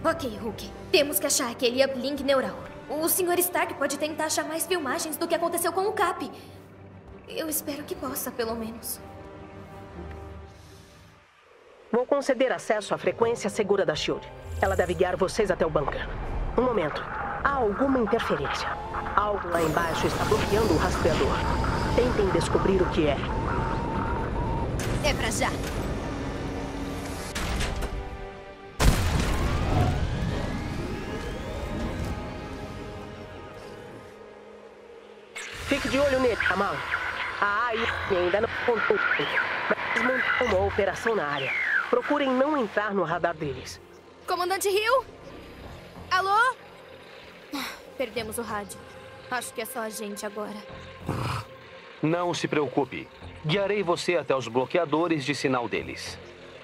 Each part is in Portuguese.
Ok, Hulk. Temos que achar aquele uplink neural. O Sr. Stark pode tentar achar mais filmagens do que aconteceu com o Cap. Eu espero que possa, pelo menos. Vou conceder acesso à frequência segura da SHIELD. Ela deve guiar vocês até o bunker. Um momento. Há alguma interferência. Algo lá embaixo está bloqueando o rastreador. Tentem descobrir o que é. É pra já. Fique de olho nele, Kamal. A AI ainda não contou, mas montou uma operação na área. Procurem não entrar no radar deles. Comandante Hill? Alô? Perdemos o rádio. Acho que é só a gente agora. Não se preocupe. Guiarei você até os bloqueadores de sinal deles.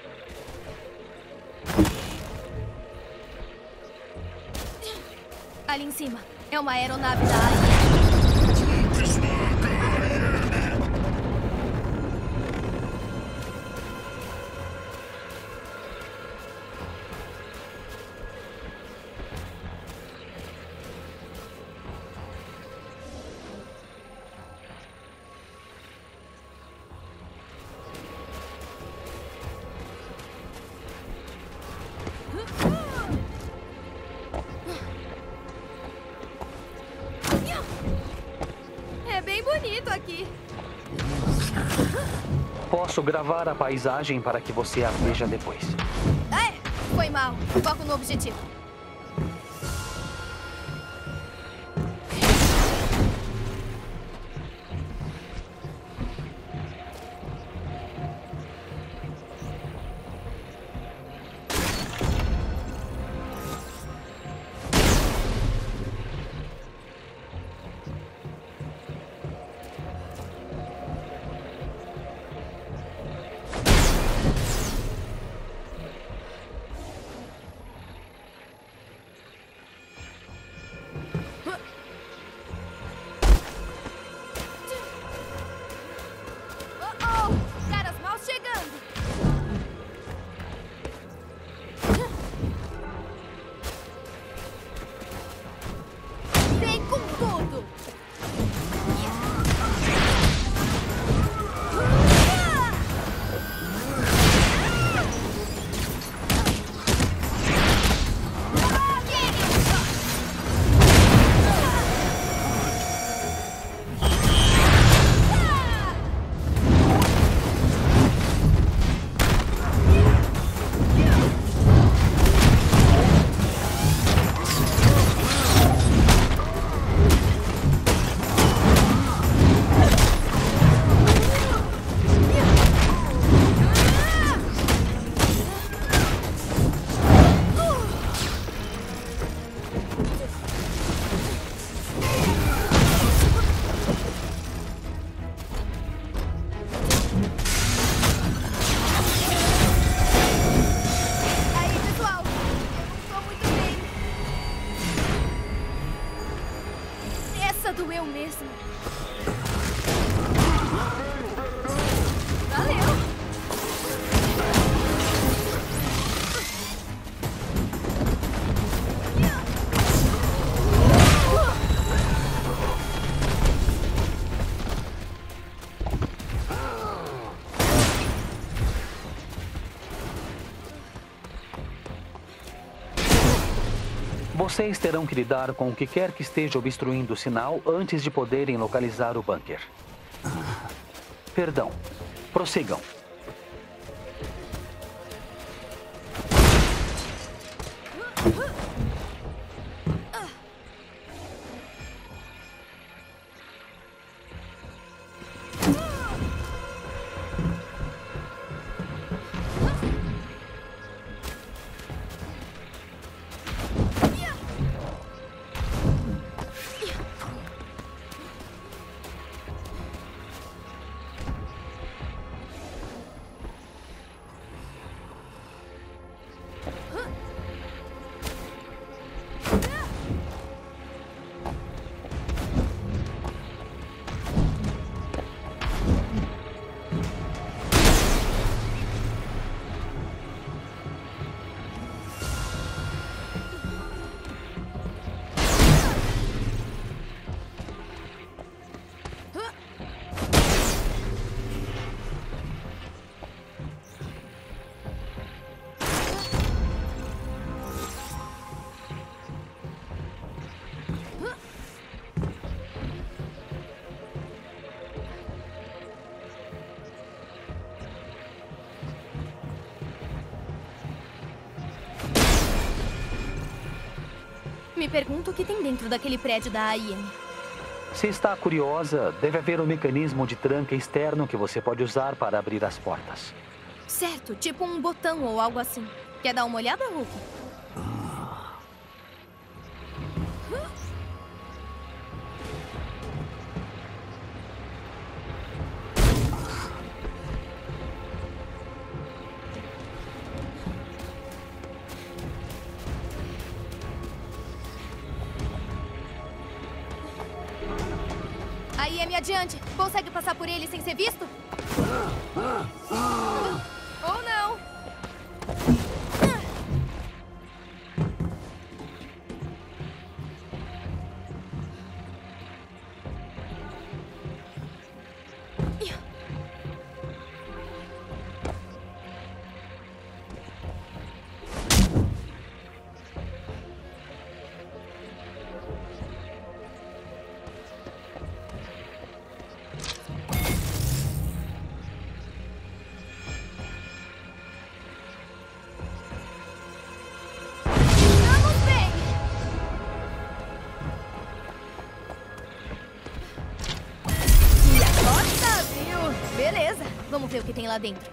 Ali em cima. É uma aeronave da AI. É bem bonito aqui. Posso gravar a paisagem para que você a veja depois. Foi mal. Foco no objetivo. Caras mal chegando. Vem com tudo. Aí, pessoal, eu não tô muito bem. Essa doeu mesmo. Valeu. Vocês terão que lidar com o que quer que esteja obstruindo o sinal antes de poderem localizar o bunker. Perdão. Prossigam. pergunto o que tem dentro daquele prédio da AIM. Se está curiosa, deve haver um mecanismo de tranca externo que você pode usar para abrir as portas. Certo, tipo um botão ou algo assim. Quer dar uma olhada, Hulk? AIM adiante. Consegue passar por ele sem ser visto? Ou não? Beleza, vamos ver o que tem lá dentro.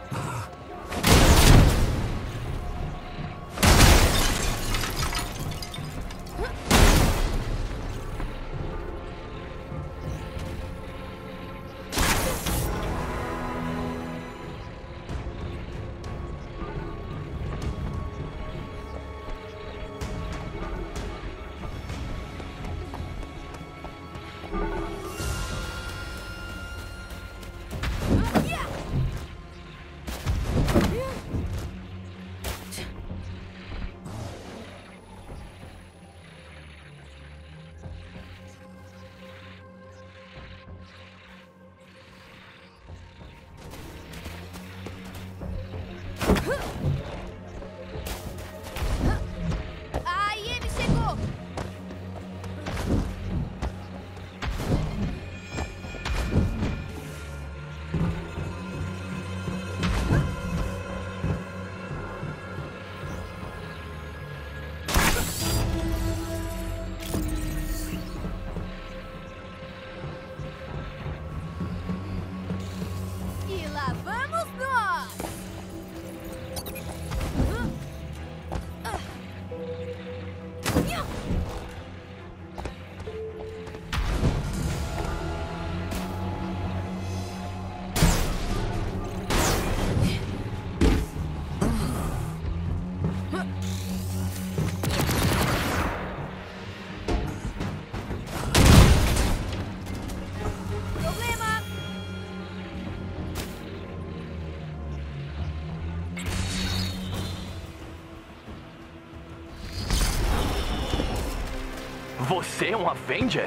Você é um Avenger?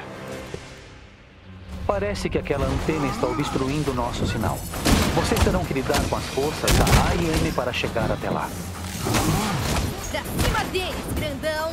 Parece que aquela antena está obstruindo o nosso sinal. Vocês terão que lidar com as forças da AIM para chegar até lá. Pra cima deles, grandão!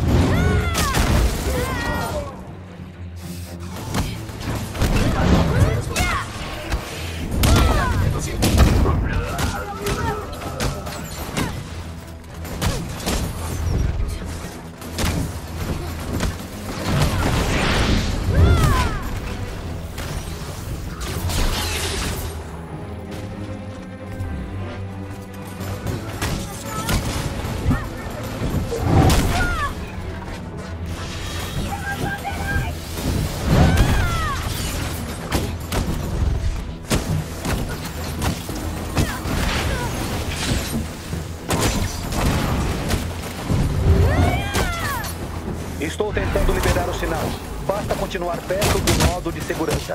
Estou tentando liberar o sinal. Basta continuar perto do nodo de segurança.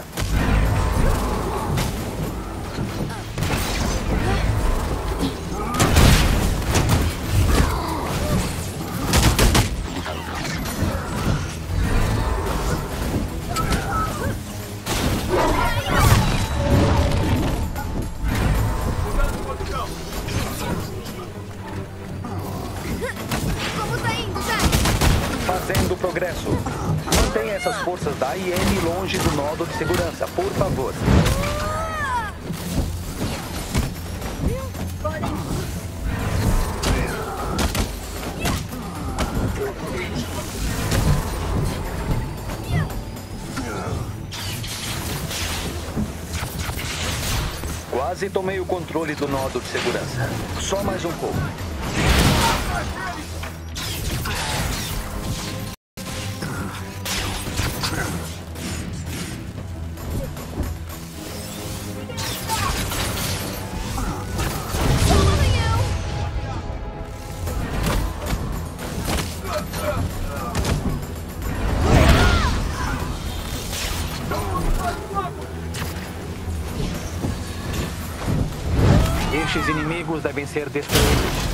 Como tá indo, Zé? Fazendo progresso. Mantenha essas forças da AIM longe do nodo de segurança, por favor. Quase tomei o controle do nodo de segurança. Só mais um pouco. Estes inimigos devem ser destruídos.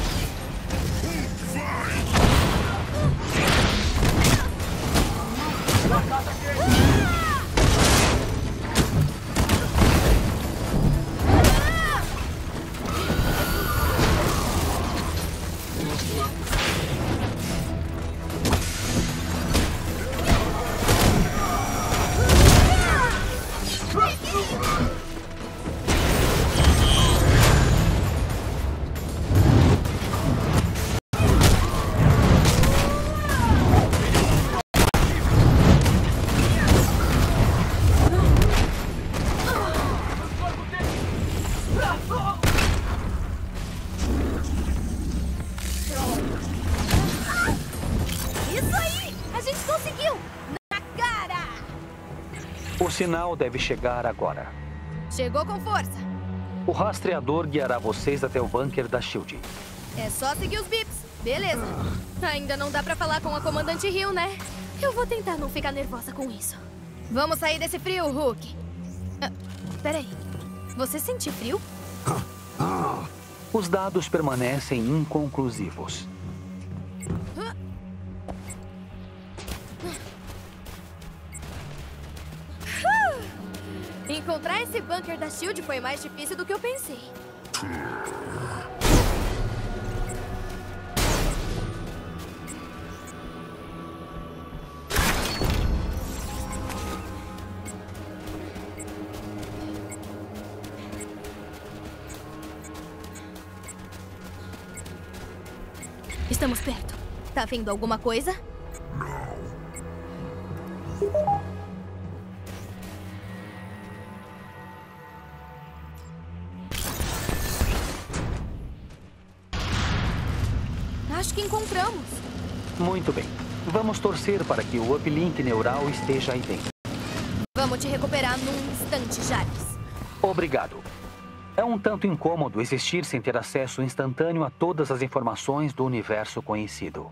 O sinal deve chegar agora. Chegou com força. O rastreador guiará vocês até o bunker da SHIELD. É só seguir os bips. Beleza. Ainda não dá pra falar com a comandante Hill, né? Eu vou tentar não ficar nervosa com isso. Vamos sair desse frio, Hulk. Peraí. Você sente frio? Os dados permanecem inconclusivos. Encontrar esse bunker da SHIELD foi mais difícil do que eu pensei. Estamos perto. Tá vendo alguma coisa? Acho que encontramos. Muito bem. Vamos torcer para que o uplink neural esteja aí dentro. Vamos te recuperar num instante, Jarvis. Obrigado. É um tanto incômodo existir sem ter acesso instantâneo a todas as informações do universo conhecido.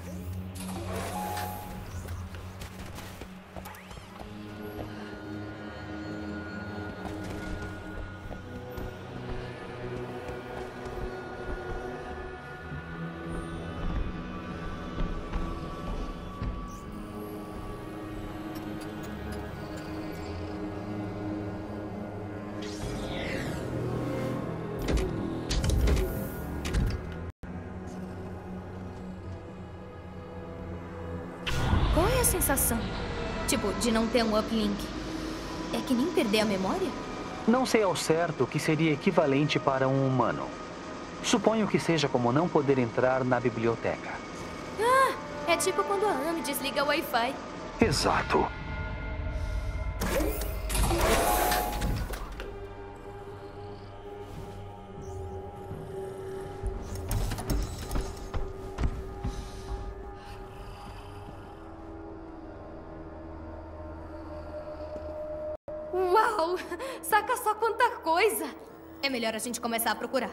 Qual é a sensação? Tipo, de não ter um uplink. É que nem perder a memória? Não sei ao certo o que seria equivalente para um humano. Suponho que seja como não poder entrar na biblioteca. Ah, é tipo quando a Amy desliga o Wi-Fi. Exato. Uau! Saca só quanta coisa! É melhor a gente começar a procurar.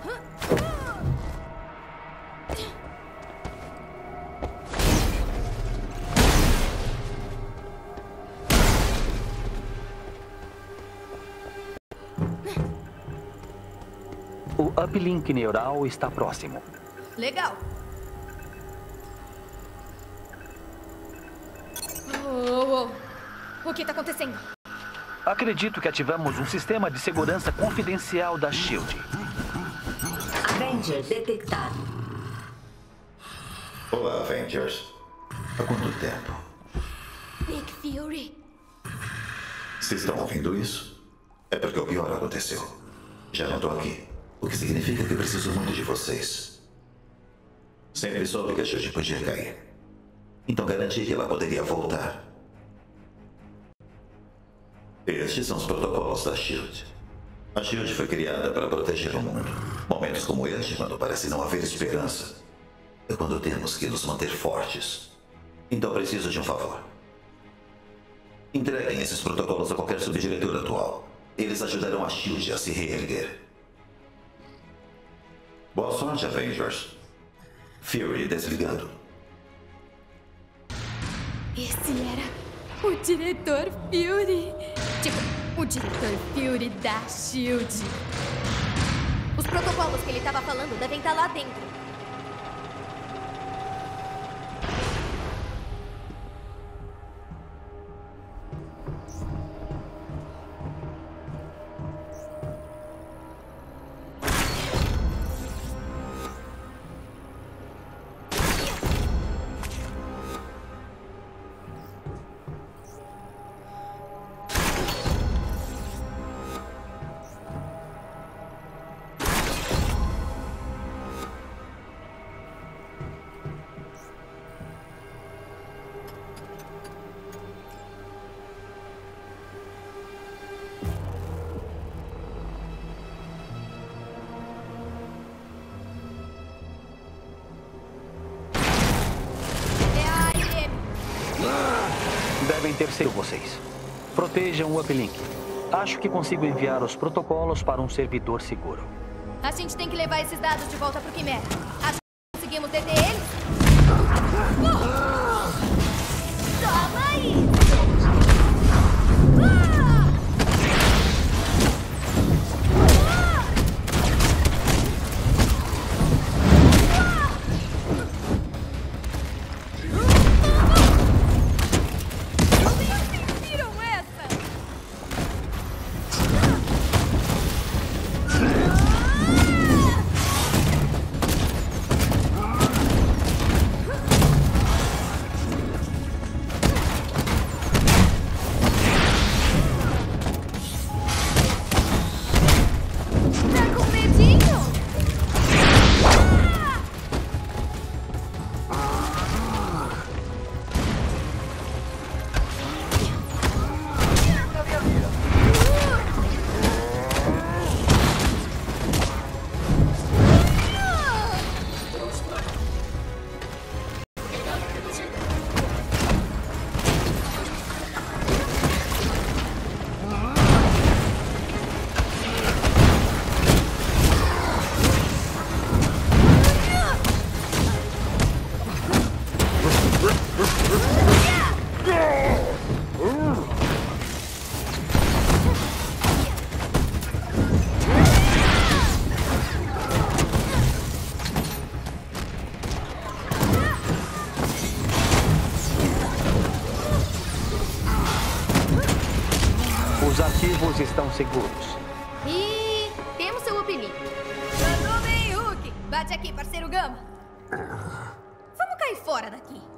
O uplink neural está próximo. Legal. O que está acontecendo? Acredito que ativamos um sistema de segurança confidencial da SHIELD. Avenger detectado. Olá, Avengers. Há quanto tempo? Nick Fury. Vocês estão ouvindo isso? É porque o pior aconteceu. Já não estou aqui. O que significa que preciso muito de vocês. Sempre soube que a SHIELD podia cair. Então garanti que ela poderia voltar. Estes são os protocolos da SHIELD. A SHIELD foi criada para proteger o mundo. Momentos como este, quando parece não haver esperança, é quando temos que nos manter fortes. Então preciso de um favor. Entreguem esses protocolos a qualquer subdiretor atual. Eles ajudarão a SHIELD a se reerguer. Boa sorte, Avengers. Fury desligando. Esse era o diretor Fury. Tipo, o diretor Fury da SHIELD. Os protocolos que ele estava falando devem estar lá dentro. Devem ter sido vocês. Protejam o uplink. Acho que consigo enviar os protocolos para um servidor seguro. A gente tem que levar esses dados de volta pro Quimera. Acho que conseguimos deter eles? Toma aí! Os arquivos estão seguros. E temos seu uplink. Mandou bem, Hulk. Bate aqui, parceiro Gama. Vamos cair fora daqui.